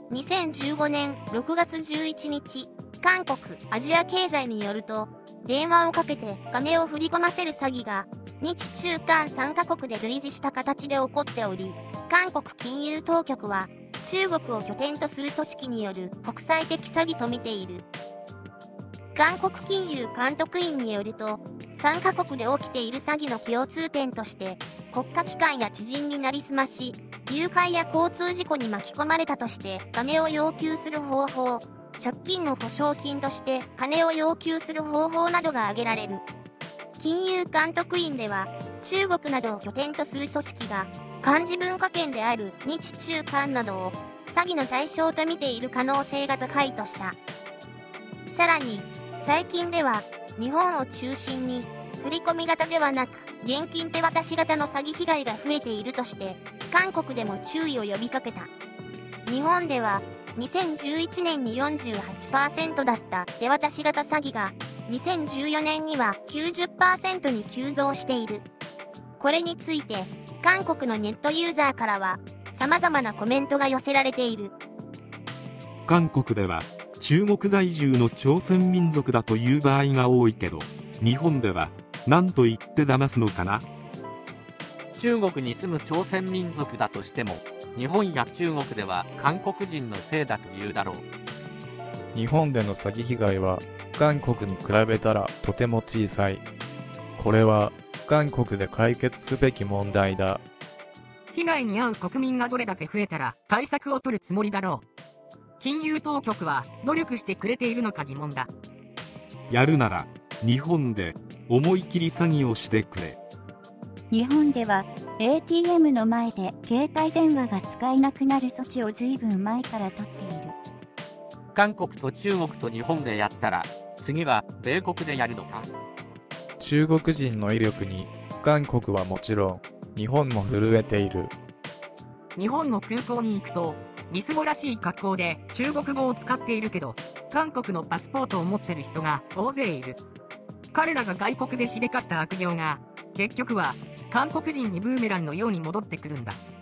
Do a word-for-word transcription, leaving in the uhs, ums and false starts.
にせんじゅうごねんろくがつじゅういちにち、韓国アジア経済によると、電話をかけて金を振り込ませる詐欺が、日中韓さんカ国で類似した形で起こっており、韓国金融当局は、中国を拠点とする組織による国際的詐欺とみている。韓国金融監督院によると、さんカ国で起きている詐欺の共通点として、国家機関や知人になりすまし、誘拐や交通事故に巻き込まれたとして金を要求する方法、借金の保証金として金を要求する方法などが挙げられる。金融監督院では、中国などを拠点とする組織が、漢字文化圏である日中韓などを詐欺の対象と見ている可能性が高いとした。さらに、最近では、日本を中心に、振込型ではなく、現金手渡し型の詐欺被害が増えているとして、韓国でも注意を呼びかけた。日本では、にせんじゅういちねんに よんじゅうはちパーセント だった手渡し型詐欺が、にせんじゅうよねんには きゅうじゅっパーセント に急増している。これについて、韓国のネットユーザーからは、様々なコメントが寄せられている。 韓国では、中国在住の朝鮮民族だという場合が多いけど、日本では何と言って騙すのかな。 中国に住む朝鮮民族だとしても、日本や中国では韓国人のせいだというだろう。 日本での詐欺被害は韓国に比べたらとても小さい。これは韓国で解決すべき問題だ。 被害に遭う国民がどれだけ増えたら対策を取るつもりだろう。金融当局は努力してくれているのか疑問だ。 やるなら日本で思い切り詐欺をしてくれ。 日本では エーティーエム の前で携帯電話が使えなくなる措置をずいぶん前から取っている。 韓国と中国と日本でやったら、次は米国でやるのか。 中国人の威力に韓国はもちろん日本も震えている。 日本の空港に行くと、みすぼらしい格好で中国語を使っているけど、韓国のパスポートを持ってる人が大勢いる。彼らが外国でしでかした悪行が、結局は韓国人にブーメランのように戻ってくるんだ。